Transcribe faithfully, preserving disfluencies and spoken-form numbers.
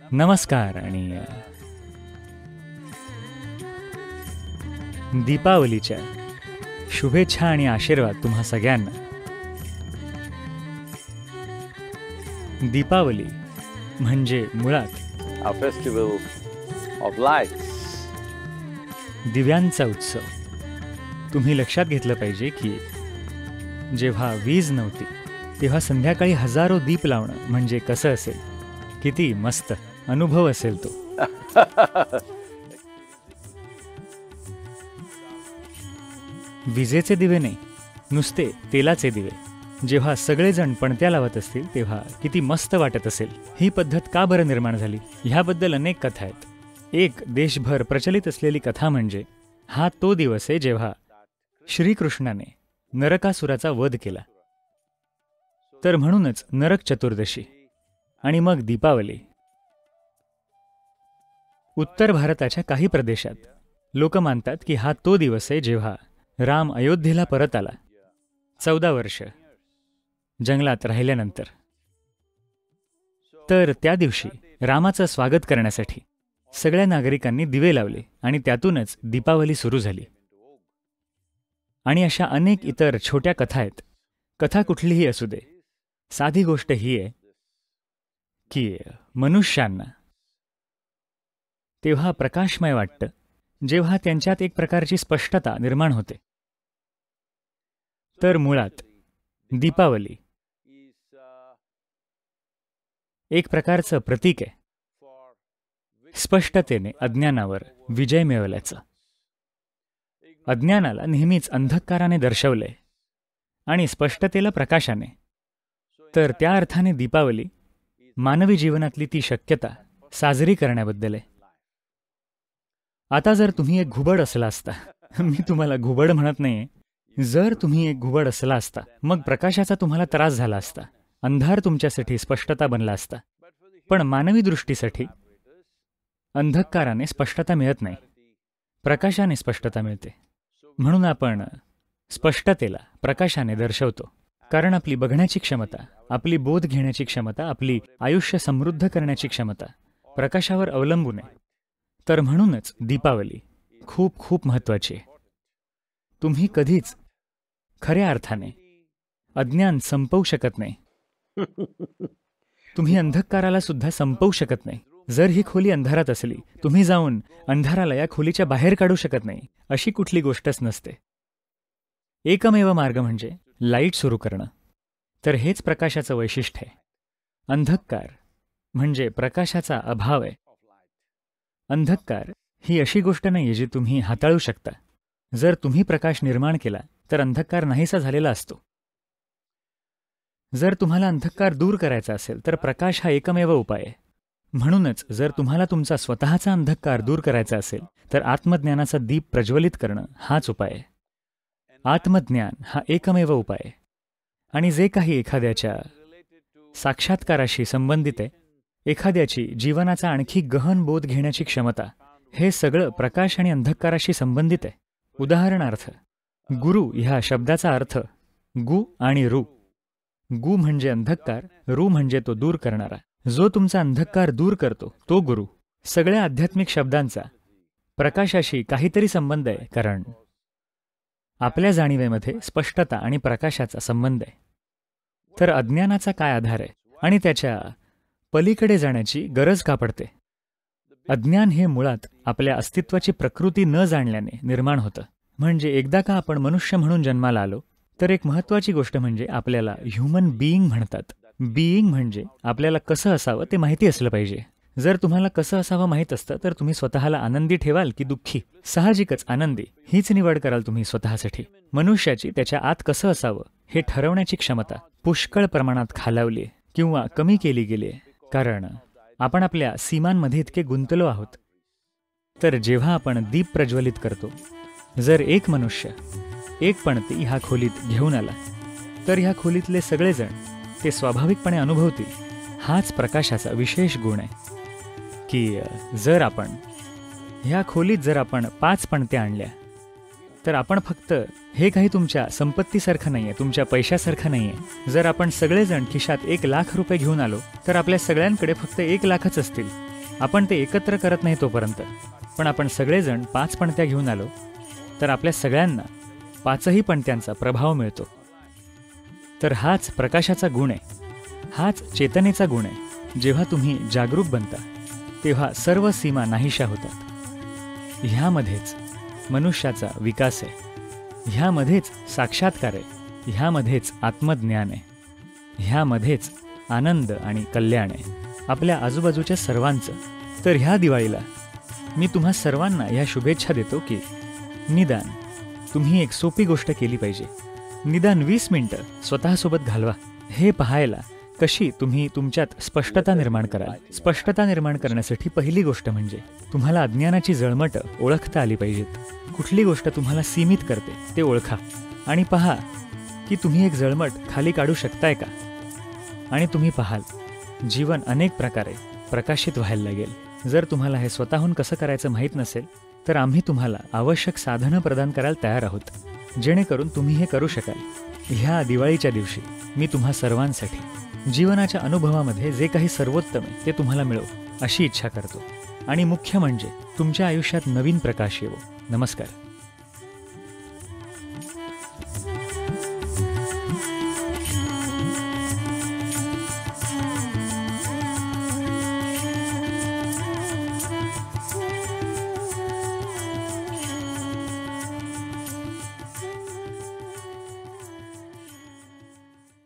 नमस्कार आणि दीपावलीच्या शुभेच्छा आणि आशीर्वाद तुम्हा सगळ्यांना. दीपावली म्हणजे मुळात a festival of lights. दिव्यांचा उत्सव. तुम्ही लक्षात घेतलं पाहिजे की जेव्हा वीज नव्हती तेव्हा संध्याकाळी हजारो दीप लावणं म्हणजे कसं असेल, किती मस्त अनुभव असेल तो. विजेचे दिवे नाही, नुसते तेलाचे दिवे जेव्हा सगळेजण पणत्या लावत असतील तेव्हा किती मस्त वाटत असेल. ही पद्धत का बरं निर्माण झाली ह्याबद्दल अनेक कथा आहेत. एक देशभर प्रचलित असलेली कथा म्हणजे हा तो दिवस आहे जेव्हा श्रीकृष्णाने नरकासुराचा वध केला. तर म्हणूनच नरक चतुर्दशी आणि मग दीपावली. उत्तर भारताच्या काही प्रदेशात लोक मानतात की हा तो दिवस आहे जेव्हा राम अयोध्येला परत आला, चौदा वर्ष जंगलात राहिल्यानंतर. तर त्या दिवशी रामाचं स्वागत करण्यासाठी सगळ्या नागरिकांनी दिवे लावले आणि त्यातूनच दीपावली सुरू झाली. आणि अशा अनेक इतर छोट्या कथा आहेत. कथा कुठलीही असू दे, साधी गोष्ट ही आहे की मनुष्यांना तेव्हा प्रकाशमय वाटतं जेव्हा त्यांच्यात एक प्रकारची स्पष्टता निर्माण होते. तर मुळात दीपावली एक प्रकारचं प्रतीक आहे स्पष्टतेने अज्ञानावर विजय मिळवल्याचं. अज्ञानाला नेहमीच अंधकाराने दर्शवलंय आणि स्पष्टतेला प्रकाशाने. तर त्या अर्थाने दीपावली मानवी जीवनातली ती शक्यता साजरी करण्याबद्दल आहे. आता जर तुम्ही एक घुबड असला असता, मी तुम्हाला घुबड म्हणत नाहीये, जर तुम्ही एक घुबड असला असता मग प्रकाशाचा तुम्हाला त्रास झाला असता, अंधार तुमच्यासाठी स्पष्टता बनला असता. पण मानवी दृष्टीसाठी अंधकाराने स्पष्टता मिळत नाही, प्रकाशाने स्पष्टता मिळते. म्हणून आपण स्पष्टतेला प्रकाशाने दर्शवतो. कारण आपली बघण्याची क्षमता, आपली बोध घेण्याची क्षमता, आपली आयुष्य समृद्ध करण्याची क्षमता प्रकाशावर अवलंबून आहे. तर म्हणूनच दीपावली खूप खूप महत्त्वाची आहे. तुम्ही कधीच खऱ्या अर्थाने अज्ञान संपवू शकत नाही. तुम्ही अंधकाराला सुद्धा संपवू शकत नाही. जर ही खोली अंधारात असली, तुम्ही जाऊन अंधाराला या खोलीच्या बाहेर काढू शकत नाही, अशी कुठली गोष्टच नसते. एकमेव मार्ग म्हणजे लाईट सुरू करणं. तर हेच प्रकाशाचं वैशिष्ट्य आहे. अंधकार म्हणजे प्रकाशाचा अभाव आहे. अंधकार ही अशी गोष्ट नाही जी तुम्ही हाताळू शकता. जर तुम्ही प्रकाश निर्माण केला तर अंधकार नाहीसा झालेला असतो. जर तुम्हाला अंधकार दूर करायचा असेल तर प्रकाश हा एकमेव उपाय आहे. म्हणूनच जर तुम्हाला तुमचा स्वतःचा अंधकार दूर करायचा असेल तर आत्मज्ञानाचा दीप प्रज्वलित करणं हाच उपाय आहे. आत्मज्ञान हा एकमेव उपाय आहे. आणि जे काही एखाद्याच्या साक्षात्काराशी संबंधित आहे, एखाद्याची जीवनाचा आणखी गहन बोध घेण्याची क्षमता, हे सगळं प्रकाश आणि अंधकाराशी संबंधित आहे. उदाहरणार्थ, गुरु ह्या शब्दाचा अर्थ गु आणि रू. गु म्हणजे अंधकार, रू म्हणजे तो दूर करणारा. जो तुमचा अंधकार दूर करतो तो गुरु. सगळ्या आध्यात्मिक शब्दांचा प्रकाशाशी काहीतरी संबंध आहे, कारण आपल्या जाणीवेमध्ये स्पष्टता आणि प्रकाशाचा संबंध आहे. तर अज्ञानाचा काय आधार आहे आणि त्याच्या पलीकडे जाण्याची गरज का पडते? अज्ञान हे मुळात आपल्या अस्तित्वाची प्रकृती न जाणल्याने निर्माण होतं. म्हणजे एकदा का आपण मनुष्य म्हणून जन्माला आलो तर एक महत्त्वाची गोष्ट म्हणजे आपल्याला ह्युमन बीइंग म्हणतात. बीइंग म्हणजे आपल्याला कसं असावं ते माहिती असलं पाहिजे. जर तुम्हाला कसं असावं माहीत असतं तर तुम्ही स्वतःला आनंदी ठेवाल की दुःखी? साहजिकच आनंदी हीच निवड कराल तुम्ही स्वतःसाठी. मनुष्याची त्याच्या आत कसं असावं हे ठरवण्याची क्षमता पुष्कळ प्रमाणात खालावली आहे किंवा कमी केली गेली आहे, कारण आपण आपल्या सीमांमध्ये इतके गुंतलो आहोत. तर जेव्हा आपण दीप प्रज्वलित करतो, जर एक मनुष्य एक पणती ह्या खोलीत घेऊन आला तर ह्या खोलीतले सगळेजण ते स्वाभाविकपणे अनुभवतील. हाच प्रकाशाचा विशेष गुण आहे की जर आपण ह्या खोलीत जर आपण पाच पणत्या आणल्या तर आपण फक्त हे काही तुमच्या संपत्तीसारखं नाही आहे, तुमच्या पैशासारखं नाही आहे. जर आपण सगळेजण खिशात एक लाख रुपये घेऊन आलो तर आपल्या सगळ्यांकडे फक्त एक लाखच असतील. आपण ते एकत्र करत नाही तोपर्यंत. पण आपण सगळेजण पाच पणत्या घेऊन आलो तर आपल्या सगळ्यांना पाचही पणत्यांचा प्रभाव मिळतो. तर हाच प्रकाशाचा गुण आहे, हाच चेतनेचा गुण आहे. जेव्हा तुम्ही जागरूक बनता तेव्हा सर्व सीमा नाहीशा होतात. ह्यामध्येच मनुष्याचा विकास आहे, ह्यामध्येच साक्षात्कार आहे, ह्यामध्येच आत्मज्ञान आहे, ह्यामध्येच आनंद आणि कल्याण आहे आपल्या आजूबाजूच्या सर्वांचं. तर ह्या दिवाळीला मी तुम्हा सर्वांना ह्या शुभेच्छा देतो की निदान तुम्ही एक सोपी गोष्ट केली पाहिजे. निदान वीस मिनिटं स्वतःसोबत घालवा, हे पाहायला कशी तुम्ही तुमच्यात स्पष्टता निर्माण कराल. स्पष्टता निर्माण करण्यासाठी पहिली गोष्ट म्हणजे तुम्हाला अज्ञानाची जळमटं ओळखता आली पाहिजेत. कुठली गोष्ट तुम्हाला सीमित करते ते ओळखा आणि पहा की तुम्ही एक जळमट खाली काढू शकताय का. आणि तुम्ही पाहाल जीवन अनेक प्रकारे प्रकाशित व्हायला लागेल. जर तुम्हाला हे स्वतःहून कसं करायचं माहीत नसेल तर आम्ही तुम्हाला आवश्यक साधनं प्रदान करायला तयार आहोत, जेणेकरून तुम्ही हे करू शकाल. ह्या दिवाळीच्या दिवशी मी तुम्हा सर्वांसाठी जीवनाच्या अनुभवामध्ये जे काही सर्वोत्तम आहे ते तुम्हाला मिळो अशी इच्छा करतो. आणि मुख्य म्हणजे तुमच्या आयुष्यात नवीन प्रकाश येवो. नमस्कार.